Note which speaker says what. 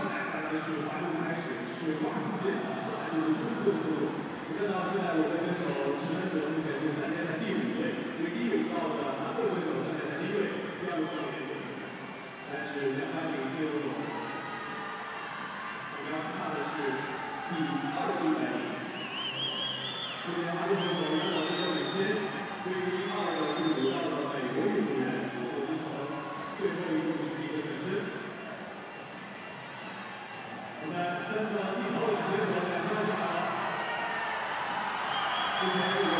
Speaker 1: 上来，再来是滑动开始，水花四溅啊，上来就是冲刺的速度。你看到现在我们选手积分者目前是暂列在第5位，因为第1位到的韩国选手暂列在第1位，第2位到的美国选手，但是200米自由泳，我们要看的是第2个100米。这边韩国选手杨老师领先。 对于第2个是5道的美国运动员，我们从最后一个是一个本身。我们3个一头2选手2枪下了，之前。